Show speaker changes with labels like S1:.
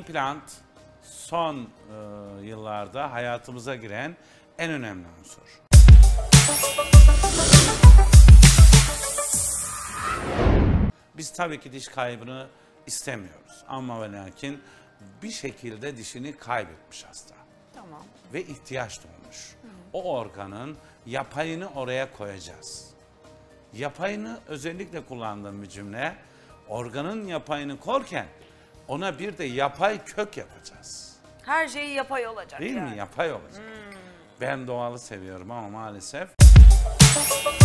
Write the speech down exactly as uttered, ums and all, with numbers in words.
S1: implant son e, yıllarda hayatımıza giren en önemli unsur. Biz tabii ki diş kaybını istemiyoruz ama ve lakin bir şekilde dişini kaybetmiş hasta.
S2: Tamam.
S1: Ve ihtiyaç duymuş. Hı. O organın yapayını oraya koyacağız. Yapayını özellikle kullandığım bir cümle, organın yapayını korken ona bir de yapay kök yapacağız.
S2: Her şey yapay olacak.
S1: Değil
S2: yani.
S1: mi? Yapay olacak. Hmm. Ben doğalı seviyorum ama maalesef